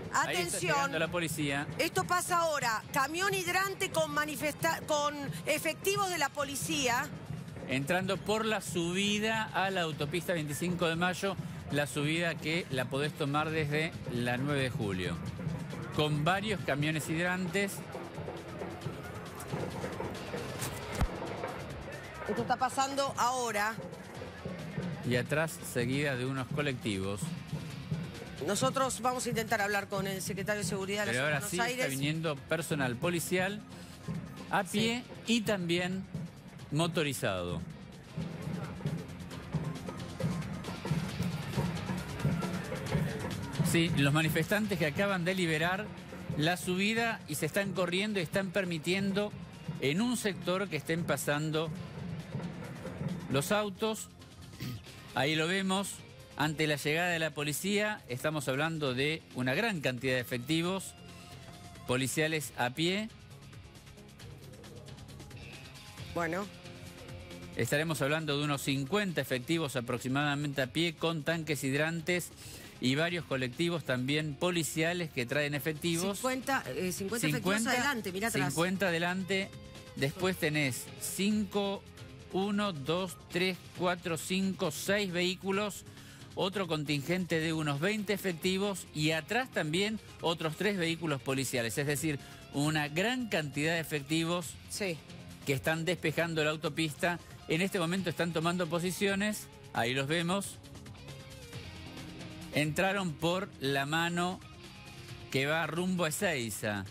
Ahí está llegando Atención, la policía. esto pasa ahora. Camión hidrante con efectivos de la policía. Entrando por la subida a la autopista 25 de mayo, la subida que la podés tomar desde la 9 de julio. Con varios camiones hidrantes. Esto está pasando ahora. Y atrás seguida de unos colectivos. Nosotros vamos a intentar hablar con el secretario de Seguridad de la Pero Ciudad de ahora sí Buenos está Aires. viniendo personal policial a pie y también motorizado. Sí, los manifestantes que acaban de liberar la subida y se están corriendo y están permitiendo en un sector que estén pasando los autos. Ahí lo vemos. Ante la llegada de la policía, estamos hablando de una gran cantidad de efectivos policiales a pie. Bueno. Estaremos hablando de unos 50 efectivos aproximadamente a pie con tanques hidrantes y varios colectivos también policiales que traen efectivos. 50 efectivos adelante, mira atrás. 50 adelante. Después tenés 5, 1, 2, 3, 4, 5, 6 vehículos. Otro contingente de unos 20 efectivos y atrás también otros 3 vehículos policiales. Es decir, una gran cantidad de efectivos que están despejando la autopista. En este momento están tomando posiciones, ahí los vemos. Entraron por la mano que va rumbo a Ezeiza.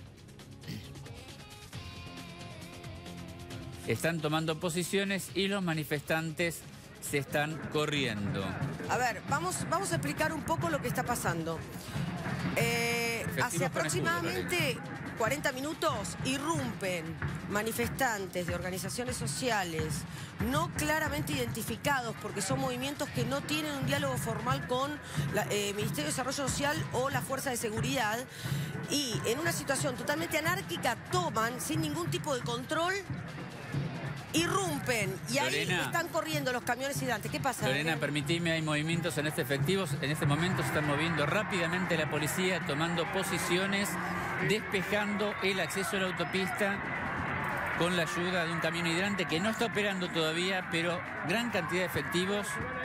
Están tomando posiciones y los manifestantes se están corriendo. A ver, vamos a explicar un poco lo que está pasando. Hace aproximadamente 40 minutos irrumpen manifestantes de organizaciones sociales no claramente identificados porque son movimientos que no tienen un diálogo formal con el Ministerio de Desarrollo Social o la Fuerza de Seguridad y en una situación totalmente anárquica toman sin ningún tipo de control. Irrumpen y ahí Lorena, están corriendo los camiones hidrantes. ¿Qué pasa? Lorena, permitime, hay movimientos en este efectivo. En este momento se están moviendo rápidamente la policía, tomando posiciones, despejando el acceso a la autopista con la ayuda de un camión hidrante que no está operando todavía, pero gran cantidad de efectivos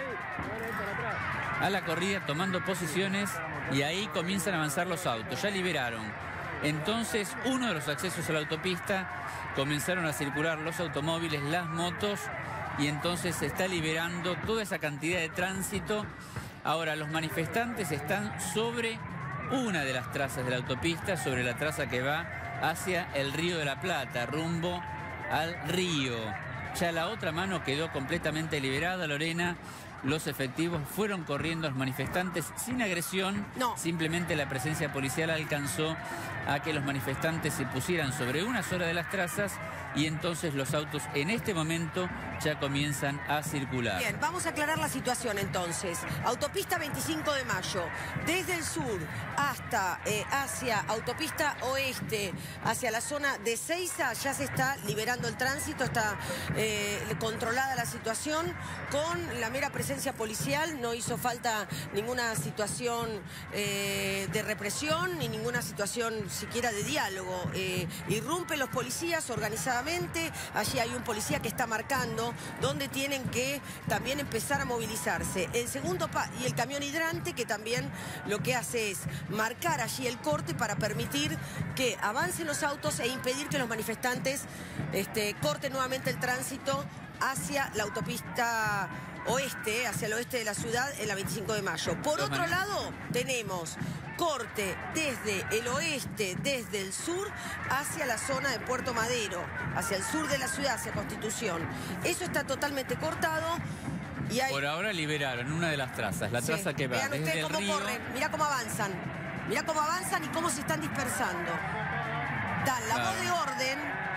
a la corrida, tomando posiciones y ahí comienzan a avanzar los autos. Ya liberaron. Entonces, uno de los accesos a la autopista comenzaron a circular los automóviles, las motos, y entonces se está liberando toda esa cantidad de tránsito. Ahora, los manifestantes están sobre una de las trazas de la autopista, sobre la traza que va hacia el Río de la Plata, rumbo al río. Ya la otra mano quedó completamente liberada, Lorena. Los efectivos fueron corriendo, los manifestantes sin agresión. No. Simplemente la presencia policial alcanzó a que los manifestantes se pusieran sobre una sola de las trazas y entonces los autos en este momento ya comienzan a circular. Bien, vamos a aclarar la situación entonces. Autopista 25 de mayo, desde el sur hasta hacia autopista oeste, hacia la zona de Ezeiza, ya se está liberando el tránsito, está controlada la situación con la mera presencia policial, no hizo falta ninguna situación de represión ni ninguna situación siquiera de diálogo. Irrumpen los policías organizadamente, allí hay un policía que está marcando donde tienen que también empezar a movilizarse. El segundo y el camión hidrante que también lo que hace es marcar allí el corte para permitir que avancen los autos e impedir que los manifestantes corten nuevamente el tránsito hacia la autopista oeste, hacia el oeste de la ciudad en la 25 de mayo. Por otro lado, tenemos corte desde el oeste, desde el sur, hacia la zona de Puerto Madero, hacia el sur de la ciudad, hacia Constitución. Eso está totalmente cortado. Y hay... Por ahora liberaron una de las trazas, la traza que va Vean desde ustedes el cómo río. corren, mirá cómo avanzan. Mirá cómo avanzan y cómo se están dispersando. Dan la voz de orden.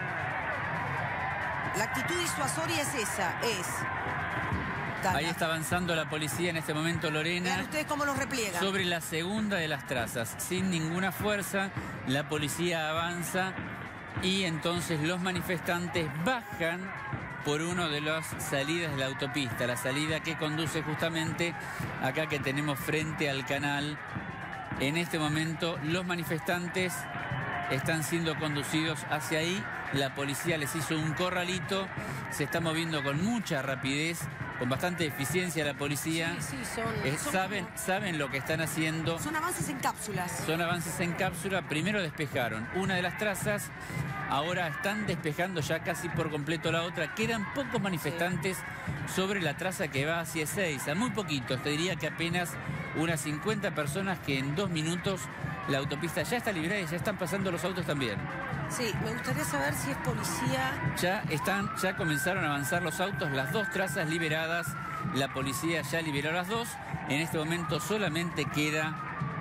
La actitud disuasoria es esa, Ahí está avanzando la policía en este momento, Lorena. Vean ustedes cómo los repliegan. Sobre la segunda de las trazas, sin ninguna fuerza, la policía avanza y entonces los manifestantes bajan por una de las salidas de la autopista, la salida que conduce justamente acá que tenemos frente al canal En este momento los manifestantes están siendo conducidos hacia ahí. La policía les hizo un corralito, se está moviendo con mucha rapidez, con bastante eficiencia la policía. Sí, saben lo que están haciendo. Son avances en cápsulas. Son avances en cápsula. Primero despejaron una de las trazas, ahora están despejando ya casi por completo la otra. Quedan pocos manifestantes sobre la traza que va hacia Ezeiza, muy poquitos, te diría que apenas unas 50 personas, que en 2 minutos la autopista ya está liberada y ya están pasando los autos también. Sí, me gustaría saber si es policía. Ya comenzaron a avanzar los autos, las 2 trazas liberadas, la policía ya liberó las 2. En este momento solamente queda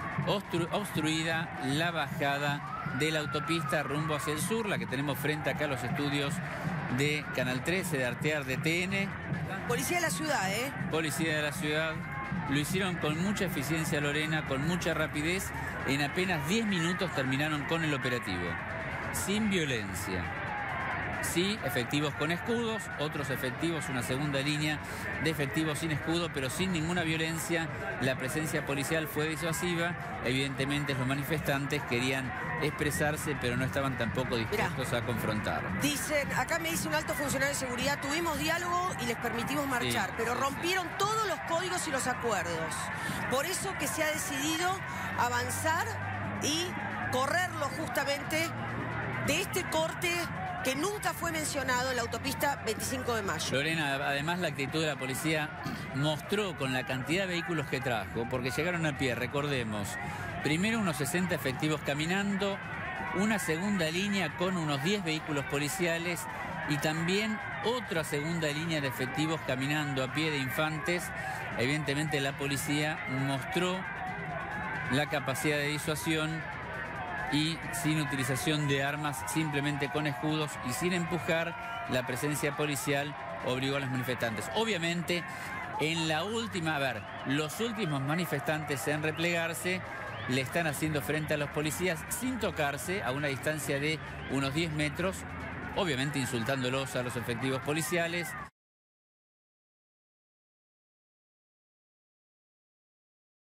obstruida la bajada de la autopista rumbo hacia el sur, la que tenemos frente acá a los estudios de Canal 13, de Artear, de TN. Policía de la ciudad, ¿eh? Policía de la ciudad. Lo hicieron con mucha eficiencia, Lorena, con mucha rapidez. En apenas 10 minutos terminaron con el operativo. Sin violencia. Sí, efectivos con escudos, otros efectivos, una segunda línea de efectivos sin escudo, pero sin ninguna violencia. La presencia policial fue disuasiva. Evidentemente los manifestantes querían expresarse, pero no estaban tampoco dispuestos a confrontar. Dicen, acá me dice un alto funcionario de seguridad, tuvimos diálogo y les permitimos marchar, pero rompieron todos los códigos y los acuerdos. Por eso que se ha decidido avanzar y correrlo justamente de este corte que nunca fue mencionado en la autopista 25 de mayo. Lorena, además la actitud de la policía mostró con la cantidad de vehículos que trajo, porque llegaron a pie, recordemos, primero unos 60 efectivos caminando, una segunda línea con unos 10 vehículos policiales y también otra segunda línea de efectivos caminando a pie de infantes. Evidentemente la policía mostró la capacidad de disuasión y sin utilización de armas, simplemente con escudos y sin empujar. La presencia policial obligó a los manifestantes. Obviamente, en la última, los últimos manifestantes en replegarse le están haciendo frente a los policías sin tocarse, a una distancia de unos 10 metros, obviamente insultándolos a los efectivos policiales.